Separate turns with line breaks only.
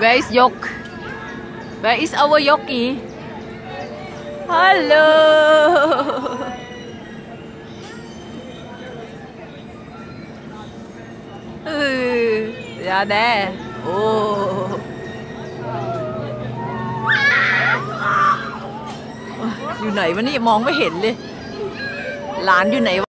Where is Yok? Where is our Yoki? Hello. Yeah, there. Oh. อยู่ไหนวะนี่มองไม่เห็นเลยหลานอยู่ไหนวะ